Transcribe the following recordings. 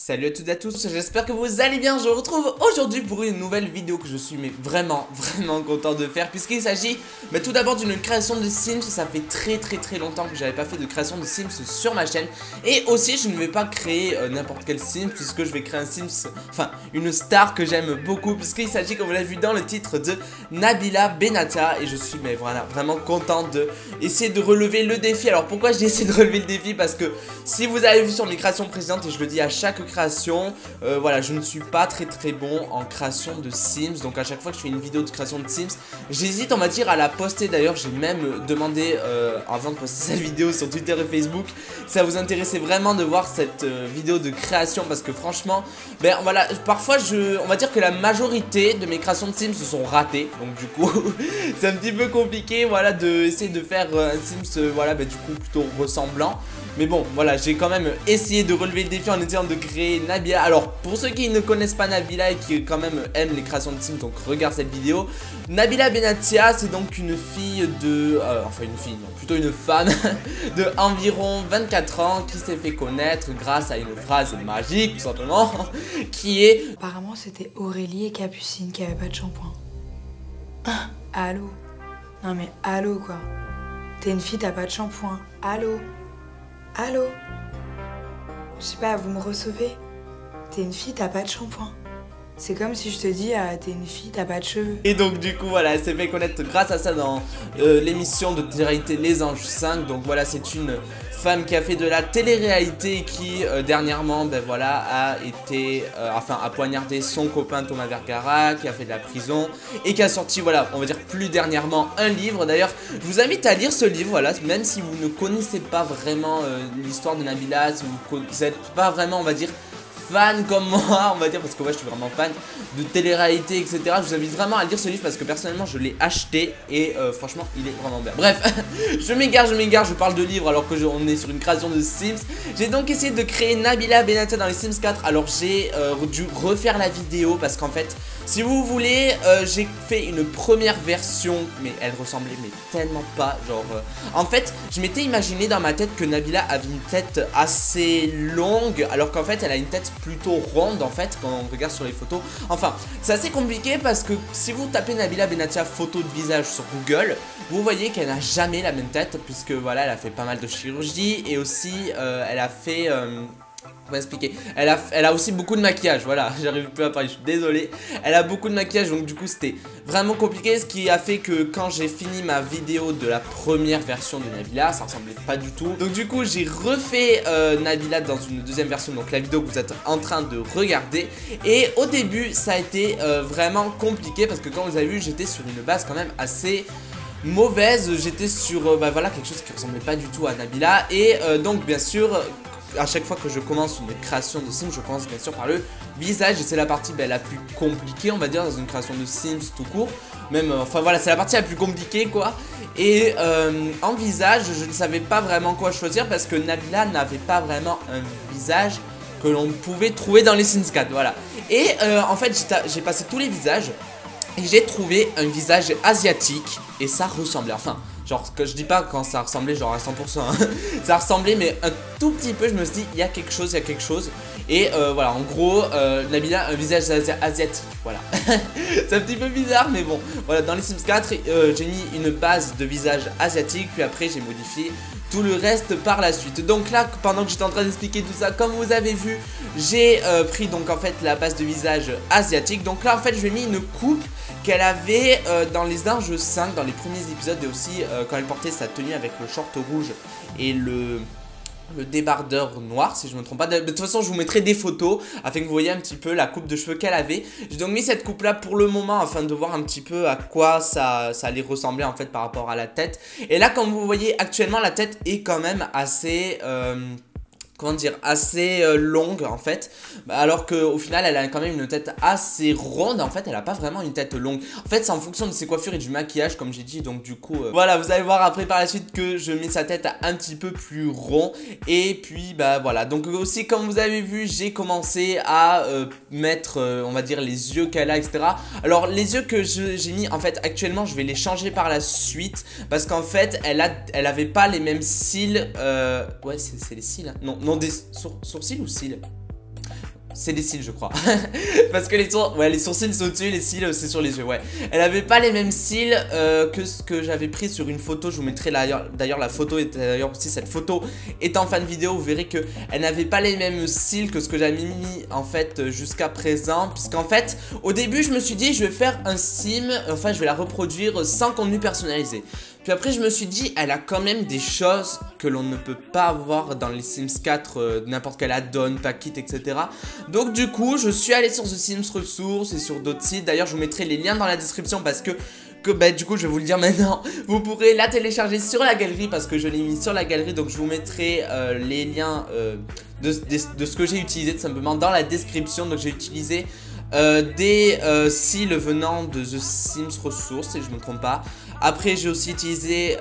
Salut à toutes et à tous, j'espère que vous allez bien. Je vous retrouve aujourd'hui pour une nouvelle vidéo que je suis vraiment content de faire, puisqu'il s'agit tout d'abord d'une création de Sims. Ça fait très longtemps que j'avais pas fait de création de Sims sur ma chaîne. Et aussi je ne vais pas créer n'importe quel Sims, puisque je vais créer un Sims, enfin une star que j'aime beaucoup, puisqu'il s'agit, comme vous l'avez vu dans le titre, de Nabila Benatia. Et je suis vraiment content de essayer de relever le défi. Alors pourquoi j'ai essayé de relever le défi? Parce que si vous avez vu sur mes créations précédentes, et je le dis à chaque création, voilà, je ne suis pas très bon en création de Sims. Donc à chaque fois que je fais une vidéo de création de Sims, j'hésite, on va dire, à la poster. D'ailleurs j'ai même demandé avant de poster cette vidéo sur Twitter et Facebook, si ça vous intéressait vraiment de voir cette vidéo de création, parce que franchement, ben voilà, parfois on va dire que la majorité de mes créations de Sims se sont ratées. Donc du coup c'est un petit peu compliqué, voilà, de essayer de faire un Sims, voilà, ben, du coup plutôt ressemblant. Mais bon, voilà, j'ai quand même essayé de relever le défi en essayant de créer Nabila. Alors, pour ceux qui ne connaissent pas Nabila et qui quand même aiment les créations de Sims, donc regarde cette vidéo. Nabila Benatia, c'est donc une fille de... enfin une fille, non, plutôt une femme de environ 24 ans qui s'est fait connaître grâce à une phrase magique, tout simplement, qui est... Apparemment, c'était Aurélie et Capucine qui avaient pas de shampoing. Ah, allô? Non mais allô quoi. T'es une fille, t'as pas de shampoing. Allô? Allô? Je sais pas, vous me recevez? T'es une fille, t'as pas de shampoing. C'est comme si je te dis, t'es une fille, t'as pas de cheveux. Et donc du coup voilà, elle s'est fait connaître grâce à ça dans l'émission de télé-réalité Les Anges 5. Donc voilà, c'est une femme qui a fait de la télé-réalité et qui dernièrement, ben voilà, a été, enfin a poignardé son copain Thomas Vergara, qui a fait de la prison et qui a sorti, voilà, on va dire plus dernièrement un livre. D'ailleurs, je vous invite à lire ce livre, voilà, même si vous ne connaissez pas vraiment l'histoire de Nabila, si vous n'êtes pas vraiment, on va dire, fan comme moi, on va dire, parce que ouais, je suis vraiment fan de télé-réalité, etc. Je vous invite vraiment à lire ce livre parce que personnellement je l'ai acheté et franchement il est vraiment bien. Bref, je m'égare, je parle de livres alors que on est sur une création de Sims. J'ai donc essayé de créer Nabila Benatia dans les Sims 4. Alors j'ai dû refaire la vidéo parce qu'en fait, si vous voulez, j'ai fait une première version, mais elle ressemblait tellement pas, genre... en fait, je m'étais imaginé dans ma tête que Nabila avait une tête assez longue, alors qu'en fait, elle a une tête plutôt ronde, en fait, quand on regarde sur les photos. Enfin, c'est assez compliqué parce que si vous tapez Nabila Benatia photo de visage sur Google, vous voyez qu'elle n'a jamais la même tête, puisque voilà, elle a fait pas mal de chirurgie, et aussi, elle a fait... on va expliquer. Elle a aussi beaucoup de maquillage, voilà, j'arrive plus à parler, je suis désolé. Elle a beaucoup de maquillage, donc du coup c'était vraiment compliqué, ce qui a fait que quand j'ai fini ma vidéo de la première version de Nabila, ça ressemblait pas du tout. Donc du coup j'ai refait Nabila dans une deuxième version, donc la vidéo que vous êtes en train de regarder. Et au début ça a été vraiment compliqué parce que comme vous avez vu, j'étais sur une base quand même assez... mauvaise. J'étais sur voilà, quelque chose qui ressemblait pas du tout à Nabila. Et donc bien sûr, à chaque fois que je commence une création de Sims, je commence bien sûr par le visage. Et c'est la partie la plus compliquée, on va dire, dans une création de Sims tout court. Même, enfin voilà, c'est la partie la plus compliquée quoi. Et en visage, je ne savais pas vraiment quoi choisir parce que Nabila n'avait pas vraiment un visage que l'on pouvait trouver dans les Sims 4, voilà. Et en fait, j'ai passé tous les visages et j'ai trouvé un visage asiatique et ça ressemblait, enfin, genre, que je dis pas quand ça ressemblait genre à 100%, hein. Ça ressemblait mais un tout petit peu, je me suis dit, il y a quelque chose. Et voilà, en gros, Nabila, un visage asiatique, voilà. C'est un petit peu bizarre, mais bon, voilà, dans les Sims 4, j'ai mis une base de visage asiatique, puis après j'ai modifié tout le reste par la suite. Donc là, pendant que j'étais en train d'expliquer tout ça, comme vous avez vu, j'ai pris donc en fait la base de visage asiatique. Donc là en fait je lui ai mis une coupe qu'elle avait dans les Anges 5, dans les premiers épisodes, et aussi quand elle portait sa tenue avec le short rouge et le débardeur noir, si je me trompe pas. De toute façon je vous mettrai des photos afin que vous voyez un petit peu la coupe de cheveux qu'elle avait. J'ai donc mis cette coupe là pour le moment afin de voir un petit peu à quoi ça allait ressembler en fait par rapport à la tête. Et là comme vous voyez actuellement, la tête est quand même assez... comment dire, assez longue en fait, alors qu'au final elle a quand même une tête assez ronde. En fait elle a pas vraiment une tête longue, en fait c'est en fonction de ses coiffures et du maquillage comme j'ai dit. Donc du coup voilà, vous allez voir après par la suite que je mets sa tête un petit peu plus rond. Et puis voilà, donc aussi comme vous avez vu, j'ai commencé à mettre on va dire les yeux qu'elle a, etc. Alors les yeux que j'ai mis en fait actuellement, je vais les changer par la suite parce qu'en fait elle avait pas les mêmes cils, ouais c'est les cils, hein. Non, des sourcils ou cils? C'est les cils je crois. Parce que les sourcils sont au-dessus, les cils c'est sur les yeux, ouais. Elle avait pas les mêmes cils que ce que j'avais pris sur une photo. Je vous mettrai d'ailleurs la photo, et d'ailleurs aussi cette photo est en fan vidéo. Vous verrez que elle n'avait pas les mêmes cils que ce que j'avais mis en fait jusqu'à présent. Puisqu'en fait au début je me suis dit je vais faire un sim, enfin je vais la reproduire sans contenu personnalisé. Puis après je me suis dit elle a quand même des choses que l'on ne peut pas avoir dans les Sims 4, n'importe quel add-on, pack-it, etc. Donc du coup je suis allé sur The Sims Resources et sur d'autres sites. D'ailleurs je vous mettrai les liens dans la description parce que bah, du coup je vais vous le dire maintenant. Vous pourrez la télécharger sur la galerie parce que je l'ai mis sur la galerie. Donc je vous mettrai les liens de ce que j'ai utilisé tout simplement dans la description. Donc j'ai utilisé des cils venant de The Sims Resources si je ne me trompe pas. Après j'ai aussi utilisé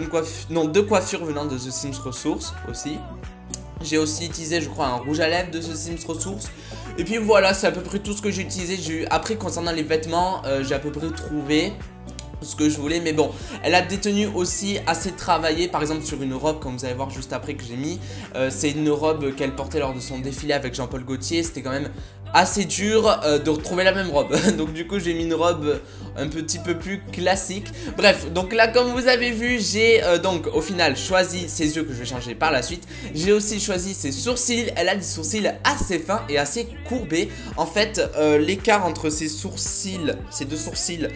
deux coiffures venant de The Sims Resources aussi. J'ai aussi utilisé je crois un rouge à lèvres de The Sims Resources. Et puis voilà, c'est à peu près tout ce que j'ai utilisé. Après concernant les vêtements, j'ai à peu près trouvé ce que je voulais, mais bon, elle a des tenues aussi assez travaillées. Par exemple sur une robe, comme vous allez voir juste après que j'ai mis, c'est une robe qu'elle portait lors de son défilé avec Jean-Paul Gaultier. C'était quand même assez dur de retrouver la même robe. Donc du coup j'ai mis une robe un petit peu plus classique. Bref, donc là comme vous avez vu, j'ai donc au final choisi ses yeux que je vais changer par la suite. J'ai aussi choisi ses sourcils. Elle a des sourcils assez fins et assez courbés. En fait l'écart entre ses deux sourcils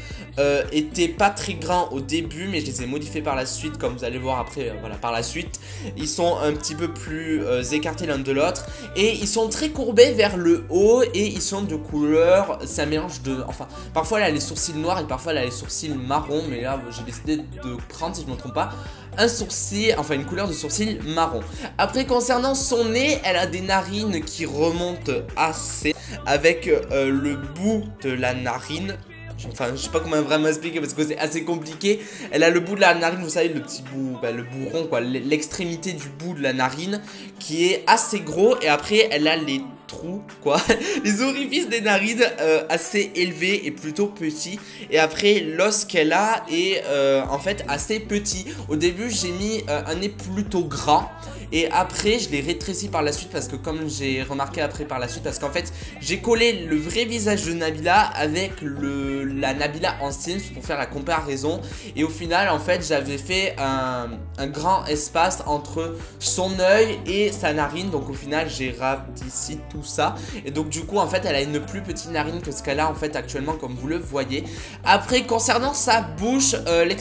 était pas très grand au début, mais je les ai modifiés par la suite, comme vous allez voir après. Voilà, par la suite ils sont un petit peu plus écartés l'un de l'autre et ils sont très courbés vers le haut. Et ils sont de couleur, c'est un mélange de... Enfin, parfois elle a les sourcils noirs et parfois elle a les sourcils marron. Mais là, j'ai décidé de prendre, si je ne me trompe pas, un sourcil, enfin une couleur de sourcil marron. Après, concernant son nez, elle a des narines qui remontent assez, avec le bout de la narine. Enfin, je sais pas comment vraiment expliquer parce que c'est assez compliqué. Elle a le bout de la narine, vous savez, le petit bout, le bout rond quoi, l'extrémité du bout de la narine qui est assez gros. Et après, elle a les trous quoi, les orifices des narines assez élevés et plutôt petits. Et après, l'os qu'elle a est en fait assez petit. Au début, j'ai mis un nez plutôt grand. Et après je l'ai rétréci par la suite parce que comme j'ai remarqué après par la suite, parce qu'en fait j'ai collé le vrai visage de Nabila avec la Nabila en Sims pour faire la comparaison. Et au final en fait j'avais fait un grand espace entre son œil et sa narine. Donc au final j'ai rapetissé tout ça. Et donc du coup en fait elle a une plus petite narine que ce qu'elle a en fait actuellement, comme vous le voyez. Après concernant sa bouche,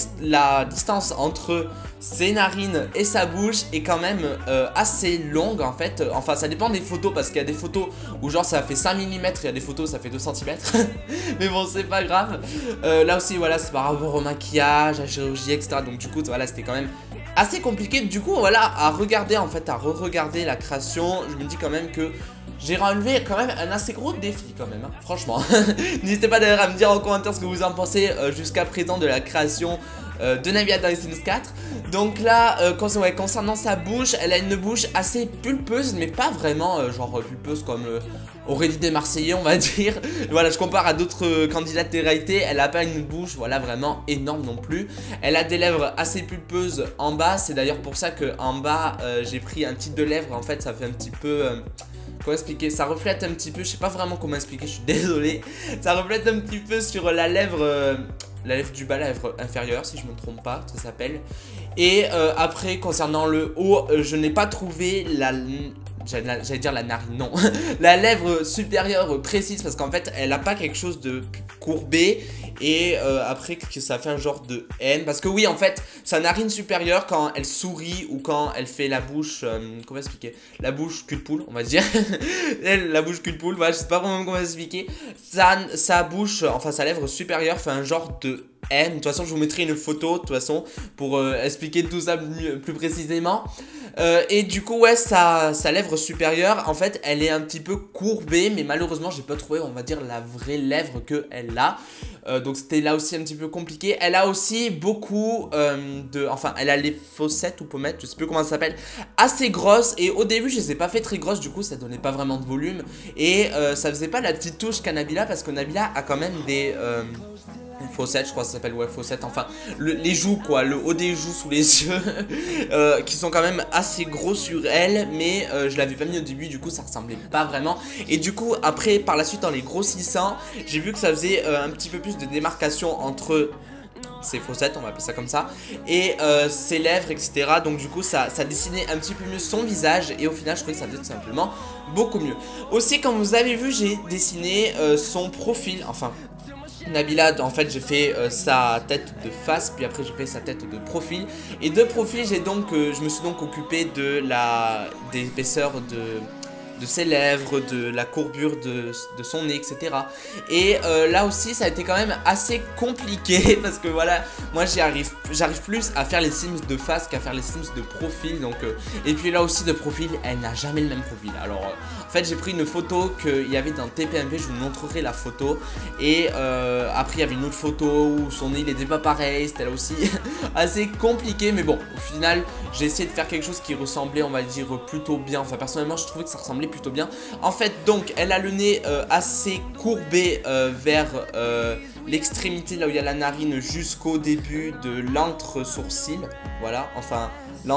la distance entre ses narines et sa bouche est quand même assez longue en fait. Enfin ça dépend des photos parce qu'il y a des photos où genre ça fait 5 mm, il y a des photos où ça fait 2 cm. Mais bon c'est pas grave. Là aussi voilà, c'est par rapport au maquillage, à la chirurgie, etc. Donc du coup voilà, c'était quand même assez compliqué. Du coup voilà, à regarder en fait, à re-regarder la création, je me dis quand même que j'ai relevé quand même un assez gros défi quand même, hein, franchement. N'hésitez pas d'ailleurs à me dire en commentaire ce que vous en pensez jusqu'à présent de la création de Nabila dans les Sims 4. Donc là, concernant sa bouche, elle a une bouche assez pulpeuse, mais pas vraiment genre pulpeuse comme Aurélie des Marseillais, on va dire. Voilà, je compare à d'autres candidates de réalité. Elle a pas une bouche, voilà, vraiment énorme non plus. Elle a des lèvres assez pulpeuses en bas. C'est d'ailleurs pour ça que en bas, j'ai pris un titre de lèvres. En fait, ça fait un petit peu... comment expliquer? Ça reflète un petit peu, je sais pas vraiment comment expliquer, je suis désolé. Ça reflète un petit peu sur la lèvre du bas, la lèvre inférieure, si je me trompe pas, ça s'appelle. Et après, concernant le haut, je n'ai pas trouvé j'allais dire la narine, non. La lèvre supérieure précise parce qu'en fait, elle a pas quelque chose de courbé. Et après, que ça fait un genre de N. Parce que oui, en fait, sa narine supérieure, quand elle sourit ou quand elle fait la bouche... comment expliquer? La bouche cul de poule, on va dire. La bouche cul de poule, voilà, je sais pas vraiment comment expliquer. Sa bouche, enfin sa lèvre supérieure fait un genre de N. De toute façon, je vous mettrai une photo, de toute façon, pour expliquer tout ça plus précisément. Et du coup, ouais, sa lèvre supérieure, en fait, elle est un petit peu courbée. Mais malheureusement, j'ai pas trouvé, on va dire, la vraie lèvre qu'elle a. Donc c'était là aussi un petit peu compliqué. Elle a aussi beaucoup enfin elle a les fossettes ou pommettes, je sais plus comment ça s'appelle, assez grosses. Et au début je les ai pas fait très grosses, du coup ça donnait pas vraiment de volume. Et ça faisait pas la petite touche qu'a Nabila, parce que Nabila a quand même des Faussette, je crois que ça s'appelle, ouais, Faussette, enfin, les joues quoi, le haut des joues sous les yeux, qui sont quand même assez gros sur elle, mais je l'avais pas mis au début, du coup ça ressemblait pas vraiment, et du coup après, par la suite en les grossissant, j'ai vu que ça faisait un petit peu plus de démarcation entre ses fossettes, on va appeler ça comme ça, et ses lèvres, etc. Donc du coup ça dessinait un petit peu mieux son visage, et au final je trouvais que ça faisait tout simplement beaucoup mieux. Aussi, comme vous avez vu, j'ai dessiné son profil, enfin Nabila, en fait j'ai fait sa tête de face, puis après j'ai fait sa tête de profil, et de profil j'ai donc je me suis donc occupé de des épaisseurs de ses lèvres, de la courbure de son nez, etc. Et là aussi ça a été quand même assez compliqué parce que voilà, moi j'arrive plus à faire les Sims de face qu'à faire les Sims de profil, donc et puis là aussi de profil, elle n'a jamais le même profil. Alors en fait j'ai pris une photo qu'il y avait dans TPMP, je vous montrerai la photo, et après il y avait une autre photo où son nez il était pas pareil, c'était là aussi assez compliqué, mais bon au final j'ai essayé de faire quelque chose qui ressemblait, on va dire, plutôt bien. Enfin personnellement je trouvais que ça ressemblait plutôt bien. En fait donc elle a le nez assez courbé vers l'extrémité là où il y a la narine jusqu'au début de l'entre-sourcil. Voilà, enfin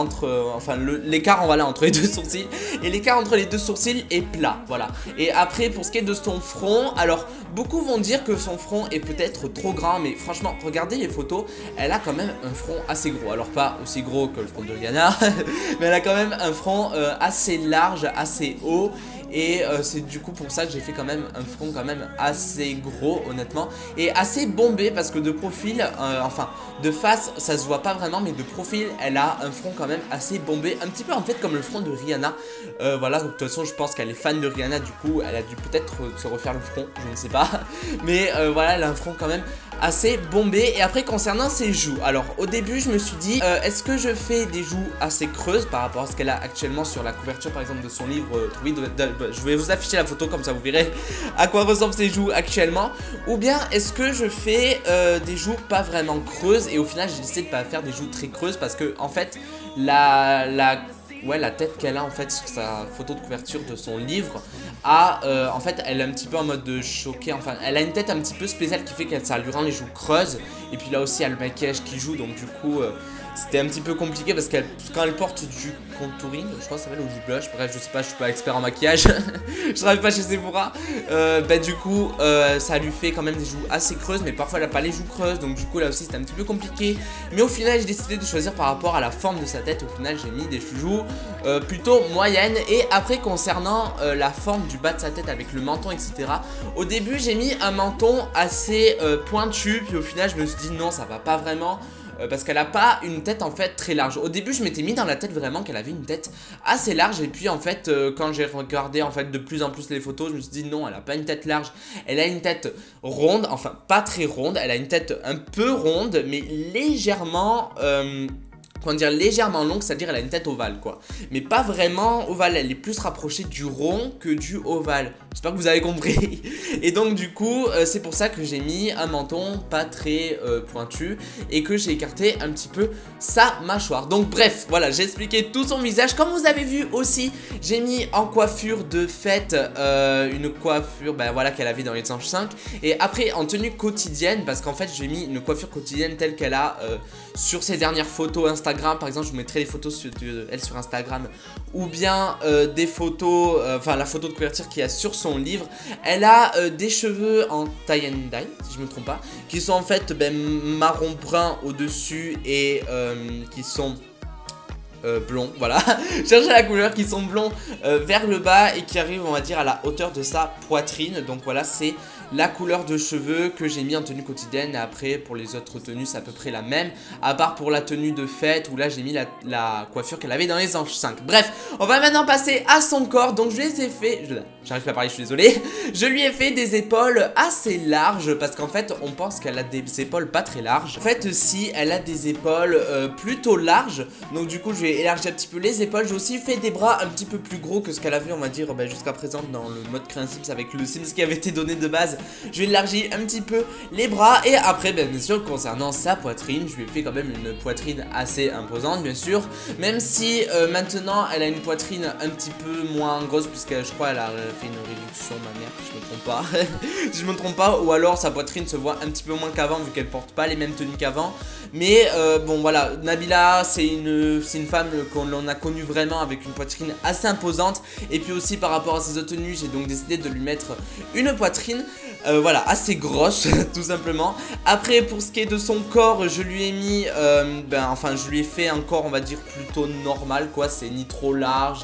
l'écart voilà, entre les deux sourcils, et l'écart entre les deux sourcils est plat, voilà. Et après pour ce qui est de son front, alors beaucoup vont dire que son front est peut-être trop grand, mais franchement regardez les photos, elle a quand même un front assez gros. Alors pas aussi gros que le front de Rihanna mais elle a quand même un front assez large, assez haut. Et c'est du coup pour ça que j'ai fait quand même un front quand même assez gros honnêtement, et assez bombé, parce que de profil, enfin de face ça se voit pas vraiment, mais de profil elle a un front quand même assez bombé, un petit peu en fait comme le front de Rihanna. Voilà, de toute façon je pense qu'elle est fan de Rihanna, du coup elle a dû peut-être se refaire le front, je ne sais pas. Mais voilà, elle a un front quand même assez bombé. Et après concernant ses joues, alors au début je me suis dit est-ce que je fais des joues assez creuses par rapport à ce qu'elle a actuellement sur la couverture par exemple de son livre je vais vous afficher la photo comme ça vous verrez à quoi ressemblent ses joues actuellement, ou bien est-ce que je fais des joues pas vraiment creuses, et au final j'ai décidé de pas faire des joues très creuses parce que en fait la tête qu'elle a en fait sur sa photo de couverture de son livre en fait elle est un petit peu en mode de choquée, enfin elle a une tête un petit peu spéciale qui fait que ça lui rend les joues creuses, et puis là aussi il y a le maquillage qui joue, donc du coup c'était un petit peu compliqué parce que quand elle porte du contouring, je crois que ça s'appelle, ou du blush, bref je sais pas, je suis pas expert en maquillage je travaille pas chez Sephora, du coup ça lui fait quand même des joues assez creuses, mais parfois elle a pas les joues creuses, donc du coup là aussi c'était un petit peu compliqué, mais au final j'ai décidé de choisir par rapport à la forme de sa tête. Au final j'ai mis des joues plutôt moyennes. Et après concernant la forme du bas de sa tête avec le menton, etc., au début j'ai mis un menton assez pointu, puis au final je me suis dit non ça va pas vraiment, parce qu'elle a pas une tête en fait très large. Au début je m'étais mis dans la tête vraiment qu'elle avait une tête assez large, et puis en fait quand j'ai regardé en fait de plus en plus les photos, je me suis dit non, elle a pas une tête large, elle a une tête ronde, enfin pas très ronde, elle a une tête un peu ronde mais légèrement comment dire, légèrement longue, c'est-à-dire elle a une tête ovale quoi, mais pas vraiment ovale, elle est plus rapprochée du rond que du ovale. J'espère que vous avez compris. Et donc du coup c'est pour ça que j'ai mis un menton pas très pointu, et que j'ai écarté un petit peu sa mâchoire. Donc bref, voilà, j'ai expliqué tout son visage. Comme vous avez vu aussi, j'ai mis en coiffure de fête une coiffure voilà, qu'elle avait dans les Anges 5, et après en tenue quotidienne, parce qu'en fait j'ai mis une coiffure quotidienne telle qu'elle a sur ses dernières photos Instagram. Par exemple je vous mettrai les photos elle sur Instagram, ou bien des photos, enfin la photo de couverture qu'il y a sur son livre. Elle a des cheveux en tie and dye si je me trompe pas, qui sont en fait marron brun au dessus, et qui sont blonds, voilà, cherchez la couleur, qui sont blonds vers le bas, et qui arrivent on va dire à la hauteur de sa poitrine. Donc voilà, c'est la couleur de cheveux que j'ai mis en tenue quotidienne. Et après pour les autres tenues c'est à peu près la même, à part pour la tenue de fête où là j'ai mis la coiffure qu'elle avait dans les Anges 5. Bref, on va maintenant passer à son corps. Donc je lui ai fait, j'arrive pas à parler, je suis désolé, je lui ai fait des épaules assez larges, parce qu'en fait on pense qu'elle a des épaules pas très larges. En fait si, elle a des épaules plutôt larges, donc du coup je vais élargir un petit peu les épaules. J'ai aussi fait des bras un petit peu plus gros que ce qu'elle avait on va dire jusqu'à présent dans le mode créer un Sims avec le Sims qui avait été donné de base, Je lui ai élargi un petit peu les bras. Et après, bien sûr, concernant sa poitrine, je lui ai fait quand même une poitrine assez imposante, bien sûr. Même si maintenant, elle a une poitrine un petit peu moins grosse, puisque je crois qu'elle a fait une réduction mammaire, si je me trompe pas. Si je me trompe pas, ou alors sa poitrine se voit un petit peu moins qu'avant, vu qu'elle porte pas les mêmes tenues qu'avant. Mais bon, voilà, Nabila, c'est une femme qu'on a connue vraiment avec une poitrine assez imposante. Et puis aussi par rapport à ses autres tenues, j'ai donc décidé de lui mettre une poitrine voilà, assez grosse tout simplement. Après pour ce qui est de son corps, je lui ai mis enfin je lui ai fait un corps on va dire plutôt normal quoi. C'est ni trop large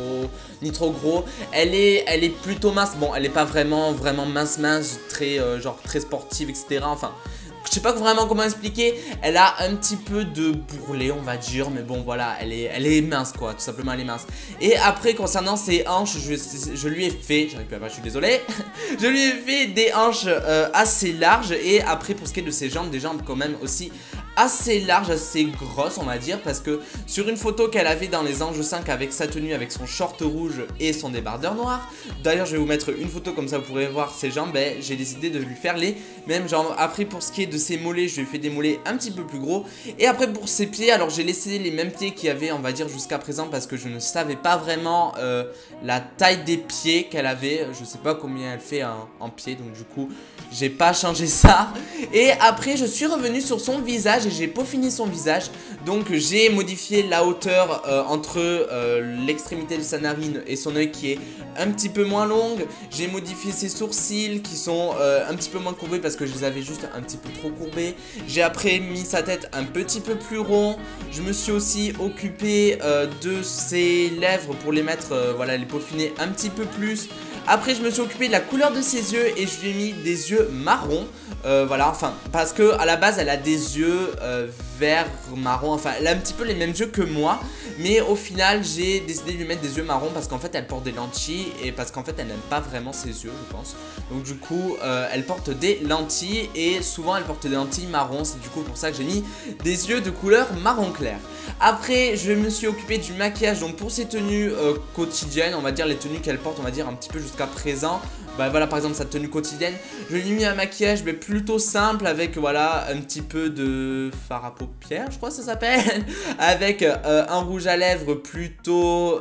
ni trop gros. Elle est plutôt mince. Bon, elle est pas vraiment mince très genre très sportive etc. Enfin, je sais pas vraiment comment expliquer. Elle a un petit peu de bourrelet on va dire. Mais bon voilà, elle est mince quoi. Tout simplement elle est mince. Et après concernant ses hanches, je lui ai fait, j'arrive plus à parler, je suis désolé. Je lui ai fait des hanches assez larges. Et après pour ce qui est de ses jambes, des jambes quand même aussi assez large, assez grosse on va dire, parce que sur une photo qu'elle avait dans les Anges 5 avec sa tenue, avec son short rouge et son débardeur noir, d'ailleurs je vais vous mettre une photo comme ça vous pourrez voir ses jambes, j'ai décidé de lui faire les mêmes jambes. Après pour ce qui est de ses mollets, je lui ai fait des mollets un petit peu plus gros. Et après pour ses pieds, alors j'ai laissé les mêmes pieds qu'il y avait on va dire jusqu'à présent, parce que je ne savais pas vraiment la taille des pieds qu'elle avait. Je sais pas combien elle fait en pieds, donc du coup j'ai pas changé ça. Et après je suis revenu sur son visage et j'ai peaufiné son visage. Donc j'ai modifié la hauteur entre l'extrémité de sa narine et son œil qui est un petit peu moins longue. J'ai modifié ses sourcils qui sont un petit peu moins courbés parce que je les avais juste un petit peu trop courbés. J'ai après mis sa tête un petit peu plus rond. Je me suis aussi occupé de ses lèvres pour les mettre, voilà, les peaufiner un petit peu plus. Après je me suis occupé de la couleur de ses yeux et je lui ai mis des yeux marrons. Voilà, enfin, parce que à la base elle a des yeux vert marron, enfin elle a un petit peu les mêmes yeux que moi. Mais au final j'ai décidé de lui mettre des yeux marrons parce qu'en fait elle porte des lentilles. Et parce qu'en fait elle n'aime pas vraiment ses yeux je pense. Donc du coup elle porte des lentilles. Et souvent elle porte des lentilles marron. C'est du coup pour ça que j'ai mis des yeux de couleur marron clair. Après je me suis occupé du maquillage. Donc pour ses tenues quotidiennes, on va dire les tenues qu'elle porte on va dire un petit peu jusqu'à présent. Bah voilà, par exemple sa tenue quotidienne, je lui ai mis un maquillage mais plutôt simple avec voilà un petit peu de fard à paupières, je crois que ça s'appelle, avec un rouge à lèvres plutôt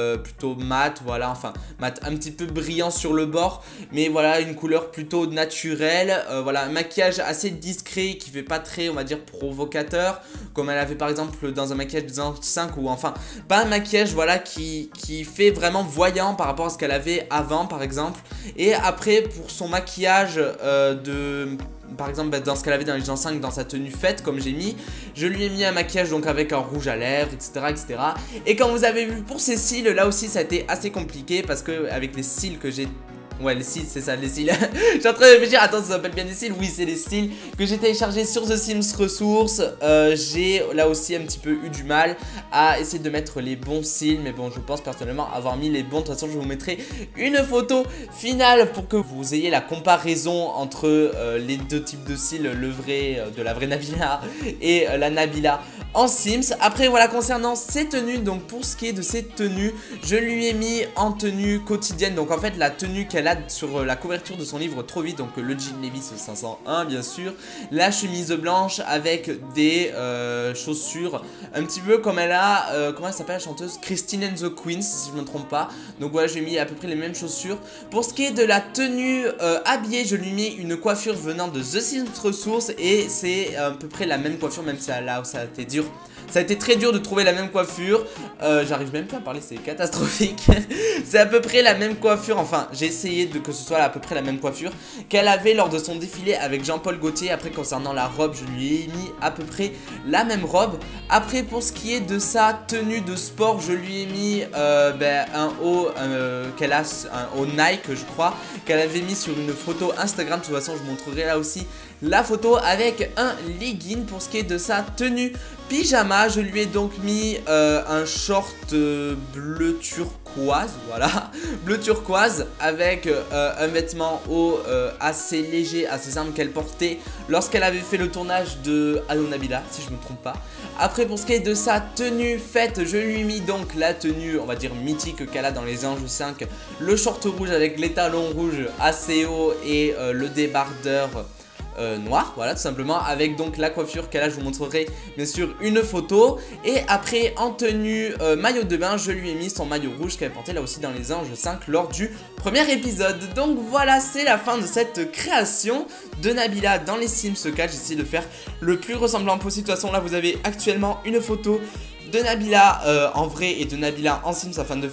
mat, voilà, enfin mat un petit peu brillant sur le bord, mais voilà une couleur plutôt naturelle, voilà un maquillage assez discret qui fait pas très on va dire provocateur comme elle avait par exemple dans un maquillage des Anges 5, ou enfin pas un maquillage voilà qui fait vraiment voyant par rapport à ce qu'elle avait avant par exemple. Et après pour son maquillage par exemple dans ce qu'elle avait dans les Anges 5 dans sa tenue fête comme j'ai mis, je lui ai mis un maquillage donc avec un rouge à lèvres etc. Et quand vous avez vu pour ses cils, là aussi ça a été assez compliqué parce que avec les cils que j'ai... Ouais, les cils, c'est ça, les cils. Je suis en train de me dire, attends, ça s'appelle bien des cils? Oui, c'est les cils que j'ai téléchargés sur The Sims Resources. J'ai là aussi un petit peu eu du mal à essayer de mettre les bons cils. Mais bon, je pense personnellement avoir mis les bons. De toute façon, je vous mettrai une photo finale pour que vous ayez la comparaison entre les deux types de cils, le vrai, de la vraie Nabila et la Nabila en Sims. Après voilà concernant ses tenues, donc pour ce qui est de ses tenues, je lui ai mis en tenue quotidienne. Donc en fait la tenue qu'elle a sur la couverture de son livre Trop Vite, donc le jean Levi's 501 bien sûr, la chemise blanche avec des chaussures un petit peu comme elle a, comment elle s'appelle la chanteuse, Christine and the Queens si je me trompe pas. Donc voilà, je lui ai mis à peu près les mêmes chaussures. Pour ce qui est de la tenue habillée, je lui ai mis une coiffure venant de The Sims Resources et c'est à peu près la même coiffure, même si là ça a été dur. Ça a été très dur de trouver la même coiffure. J'arrive même pas à parler, c'est catastrophique. C'est à peu près la même coiffure. Enfin, j'ai essayé de que ce soit à peu près la même coiffure qu'elle avait lors de son défilé avec Jean-Paul Gaultier. Après, concernant la robe, je lui ai mis à peu près la même robe. Après, pour ce qui est de sa tenue de sport, je lui ai mis un haut qu'elle a, un haut Nike, je crois, qu'elle avait mis sur une photo Instagram. De toute façon, je vous montrerai là aussi la photo avec un legging. Pour ce qui est de sa tenue pyjama, je lui ai donc mis un short bleu turquoise, voilà, bleu turquoise avec un vêtement haut assez léger, assez simple qu'elle portait lorsqu'elle avait fait le tournage de Allo Nabila, si je me trompe pas. Après, pour ce qui est de sa tenue faite, je lui ai mis donc la tenue, on va dire mythique qu'elle a dans Les Anges 5, le short rouge avec les talons rouges assez hauts et le débardeur noir, voilà, tout simplement, avec donc la coiffure qu'elle a. Je vous montrerai bien sûr une photo. Et après, en tenue maillot de bain, je lui ai mis son maillot rouge qu'elle portait là aussi dans Les Anges 5 lors du premier épisode. Donc voilà, c'est la fin de cette création de Nabila dans les Sims 4. J'ai essayé de faire le plus ressemblant possible. De toute façon, là vous avez actuellement une photo de Nabila en vrai et de Nabila en Sims afin de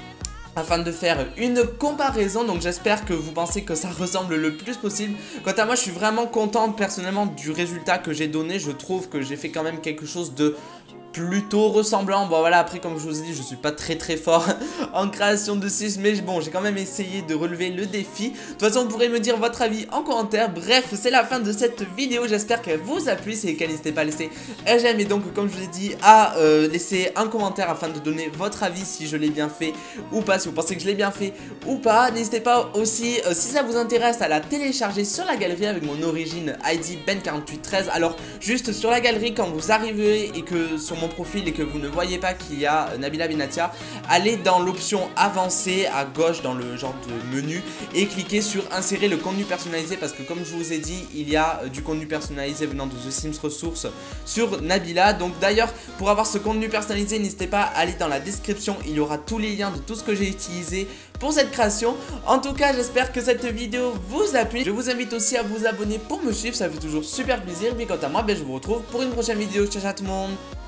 faire une comparaison. Donc j'espère que vous pensez que ça ressemble le plus possible. Quant à moi, je suis vraiment content personnellement du résultat que j'ai donné. Je trouve que j'ai fait quand même quelque chose de plutôt ressemblant. Bon voilà, après comme je vous ai dit, je suis pas très fort en création de Sims, mais bon, j'ai quand même essayé de relever le défi. De toute façon, vous pourrez me dire votre avis en commentaire. Bref, c'est la fin de cette vidéo, j'espère qu'elle vous a plu. Si c'est le cas, n'hésitez pas à laisser un j'aime et donc comme je vous ai dit à laisser un commentaire afin de donner votre avis si je l'ai bien fait ou pas, si vous pensez que je l'ai bien fait ou pas. N'hésitez pas aussi, si ça vous intéresse, à la télécharger sur la galerie avec mon origine ID Ben4813. Alors juste sur la galerie, quand vous arrivez et que sur mon profil et que vous ne voyez pas qu'il y a Nabila Benatia, allez dans l'option avancée à gauche dans le genre de menu et cliquez sur insérer le contenu personnalisé, parce que comme je vous ai dit, il y a du contenu personnalisé venant de The Sims Ressources sur Nabila. Donc d'ailleurs, pour avoir ce contenu personnalisé, n'hésitez pas à aller dans la description, il y aura tous les liens de tout ce que j'ai utilisé pour cette création. En tout cas, j'espère que cette vidéo vous a plu. Je vous invite aussi à vous abonner pour me suivre, ça fait toujours super plaisir. Mais quant à moi, je vous retrouve pour une prochaine vidéo. Ciao ciao tout le monde.